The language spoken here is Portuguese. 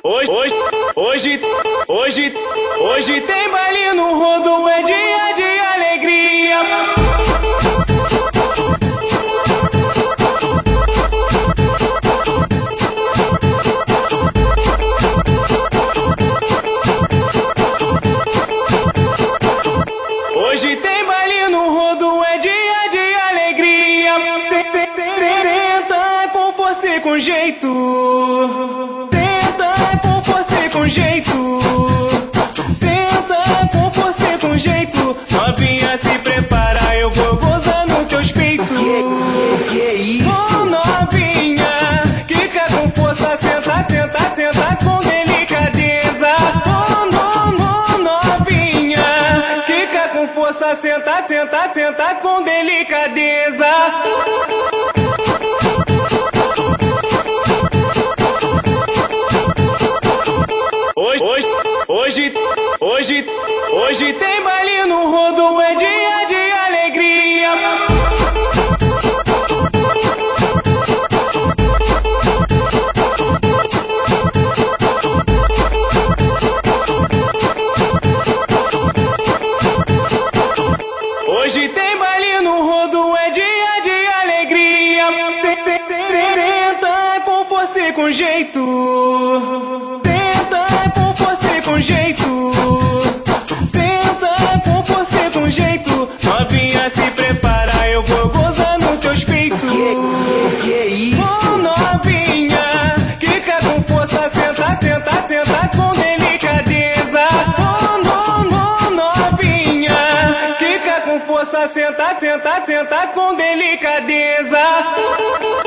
Hoje tem baile no rodo, é dia de alegria. Hoje tem baile no rodo, é dia de alegria. Tenta com força e com jeito. Tenta com força e com jeito. Senta com força e com jeito. Novinha, se prepara, eu vou gozar nos teus peitos. Que é isso? Oh, novinha, quica com força, senta, tenta, senta com delicadeza. Oh, novinha, quica com força, senta, tenta, tenta com delicadeza. Hoje tem baile no rodo, é dia de alegria. Hoje tem baile no rodo, é dia de alegria. Tenta com força e com jeito. Tenta com força e com jeito. Senta com força e com jeito. Novinha, se prepara, eu vou gozar nos teus peitos. Que é isso? Oh, novinha, quica com força, senta, tenta, senta com delicadeza. Oh, novinha, quica com força, senta, tenta, tenta com delicadeza.